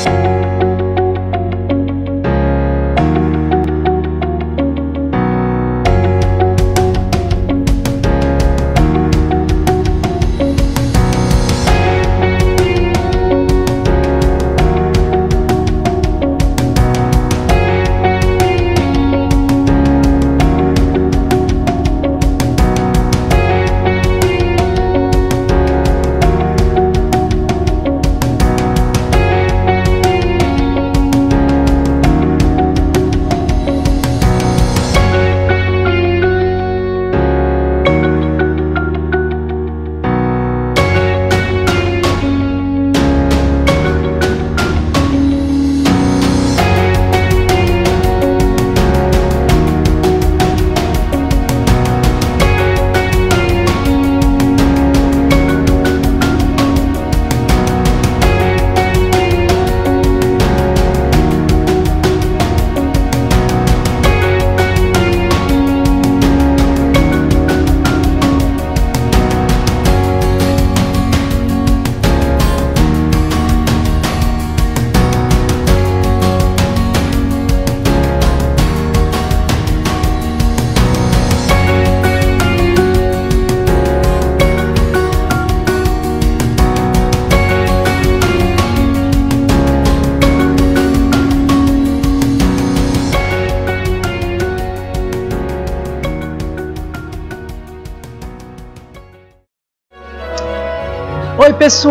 Oi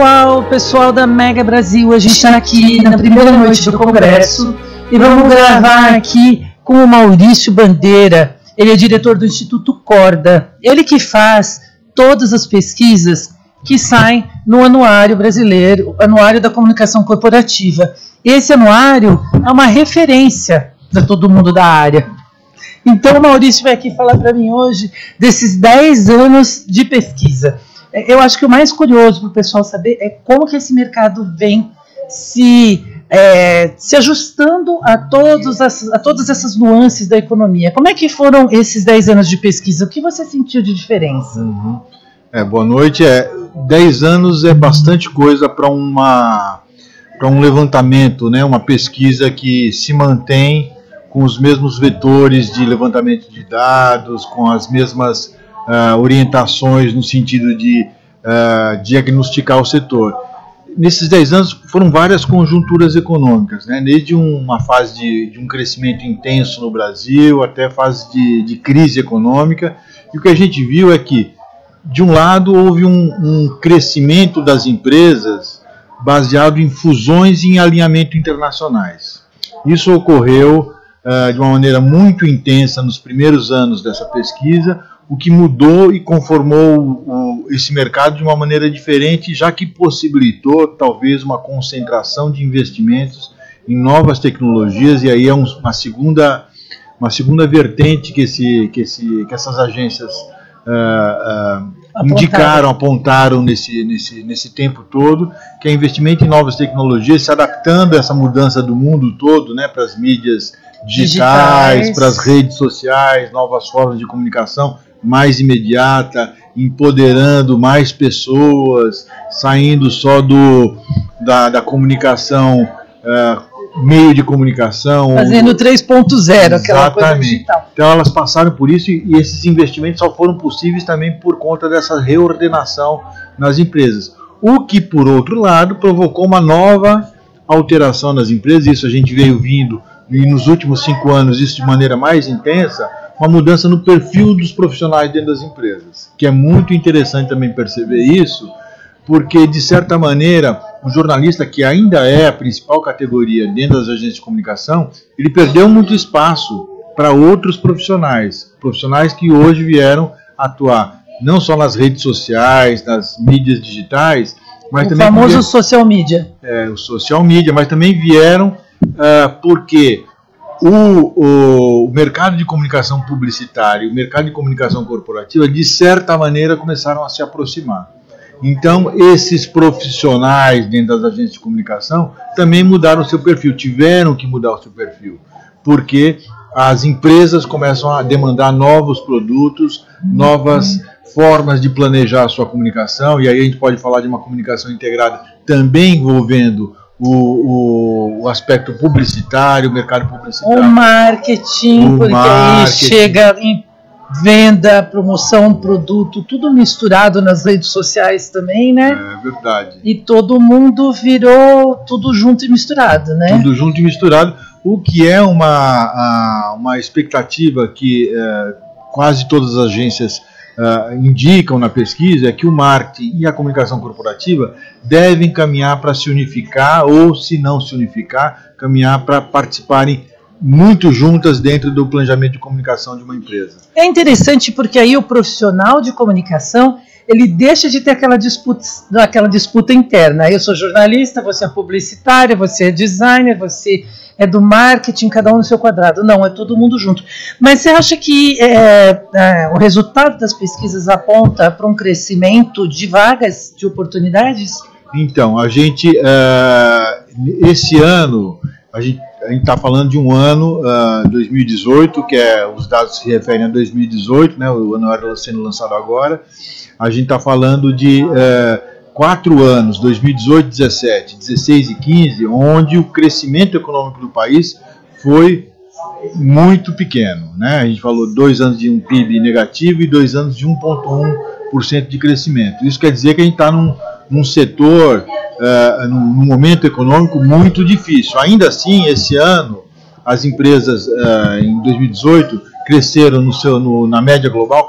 pessoal da Mega Brasil, a gente está aqui na primeira noite do Congresso e vamos gravar aqui com o Maurício Bandeira. Ele é diretor do Instituto Corda, ele que faz todas as pesquisas que saem no Anuário Brasileiro, Anuário da Comunicação Corporativa. Esse anuário é uma referência para todo mundo da área. Então o Maurício vai aqui falar para mim hoje desses 10 anos de pesquisa. Eu acho que o mais curioso para o pessoal saber é como que esse mercado vem se ajustando a todas essas nuances da economia. Como é que foram esses 10 anos de pesquisa? O que você sentiu de diferença? Boa noite. 10 anos é bastante coisa para um levantamento, né? Uma pesquisa que se mantém com os mesmos vetores de levantamento de dados, com as mesmas orientações no sentido de diagnosticar o setor. Nesses 10 anos foram várias conjunturas econômicas, né? Desde uma fase de um crescimento intenso no Brasil até a fase de crise econômica, e o que a gente viu é que, de um lado, houve um crescimento das empresas baseado em fusões e em alinhamento internacionais. Isso ocorreu de uma maneira muito intensa nos primeiros anos dessa pesquisa, o que mudou e conformou esse mercado de uma maneira diferente, já que possibilitou talvez uma concentração de investimentos em novas tecnologias, e aí é uma segunda vertente que essas agências apontaram nesse tempo todo, que é investimento em novas tecnologias, se adaptando a essa mudança do mundo todo, né, para as mídias digitais, para as redes sociais, novas formas de comunicação mais imediata, empoderando mais pessoas, saindo só da comunicação, meio de comunicação. Fazendo 3.0, aquela coisa digital. Então elas passaram por isso, e esses investimentos só foram possíveis também por conta dessa reordenação nas empresas. O que, por outro lado, provocou uma nova alteração nas empresas. Isso a gente veio vindo, e nos últimos 5 anos, isso de maneira mais intensa, uma mudança no perfil dos profissionais dentro das empresas, que é muito interessante também perceber isso, porque, de certa maneira, o jornalista, que ainda é a principal categoria dentro das agências de comunicação, ele perdeu muito espaço para outros profissionais que hoje vieram atuar não só nas redes sociais, nas mídias digitais, mas também... O famoso social media. O social media, mas também vieram porque o mercado de comunicação publicitária e o mercado de comunicação corporativa, de certa maneira, começaram a se aproximar. Então, esses profissionais dentro das agências de comunicação também mudaram o seu perfil, tiveram que mudar o seu perfil, porque as empresas começam a demandar novos produtos, novas formas de planejar a sua comunicação, e aí a gente pode falar de uma comunicação integrada também envolvendo o aspecto publicitário, o mercado publicitário. O marketing, porque aí chega em venda, promoção, produto, tudo misturado nas redes sociais também, né? É verdade. E todo mundo virou tudo junto e misturado, né? Tudo junto e misturado, o que é uma expectativa que quase todas as agências indicam na pesquisa, é que o marketing e a comunicação corporativa devem caminhar para se unificar, ou se não se unificar, caminhar para participarem muito juntas dentro do planejamento de comunicação de uma empresa. É interessante porque aí o profissional de comunicação, ele deixa de ter aquela disputa interna. Eu sou jornalista, você é publicitário, você é designer, você é do marketing, cada um no seu quadrado. Não, é todo mundo junto. Mas você acha que o resultado das pesquisas aponta para um crescimento de vagas, de oportunidades? Então, esse ano, a gente está falando de um ano, 2018, que os dados se referem a 2018, né, o ano era sendo lançado agora. A gente está falando de 4 anos, 2018, 17, 16 e 15, onde o crescimento econômico do país foi muito pequeno, né? A gente falou 2 anos de um PIB negativo e 2 anos de 1,1% de crescimento. Isso quer dizer que a gente está num setor, num momento econômico muito difícil. Ainda assim, esse ano, as empresas em 2018 cresceram na média global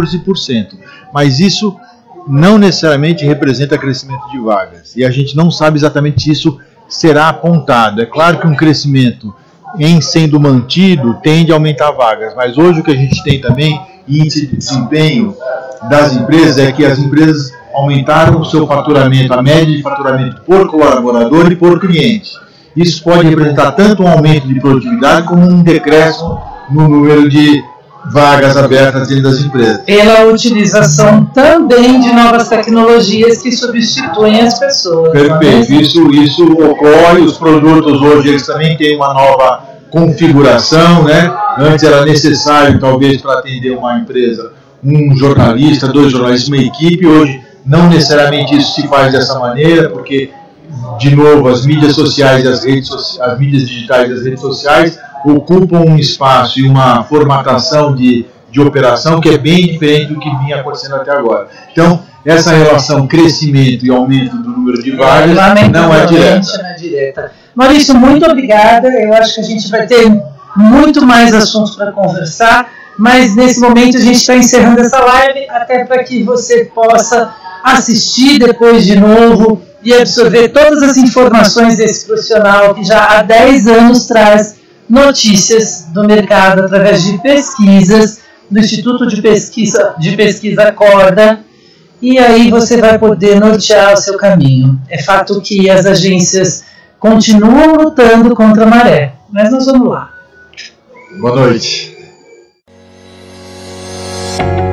14%, mas isso não necessariamente representa crescimento de vagas, e a gente não sabe exatamente se isso será apontado. É claro que um crescimento em sendo mantido tende a aumentar vagas, mas hoje o que a gente tem também, índice de desempenho das empresas, é que as empresas aumentaram o seu faturamento, a média de faturamento por colaborador e por cliente. Isso pode representar tanto um aumento de produtividade como um decréscimo no número de vagas abertas dentro das empresas. Pela utilização também de novas tecnologias que substituem as pessoas. Perfeito, isso ocorre. Os produtos hoje eles também têm uma nova configuração, né? Antes era necessário, talvez, para atender uma empresa, um jornalista, 2 jornalistas, uma equipe. Hoje não necessariamente isso se faz dessa maneira, porque, de novo, as mídias sociais, as mídias digitais e as redes sociais ocupam um espaço e uma formatação de operação que é bem diferente do que vinha acontecendo até agora. Então, essa relação crescimento e aumento do número de vagas não é direta. Maurício, muito obrigada. Eu acho que a gente vai ter muito mais assuntos para conversar, mas nesse momento a gente está encerrando essa live, até para que você possa assistir depois de novo e absorver todas as informações desse profissional que já há 10 anos traz notícias do mercado através de pesquisas do Instituto de Pesquisa Corda, e aí você vai poder nortear o seu caminho. É fato que as agências continuam lutando contra a maré, mas nós vamos lá. Boa noite.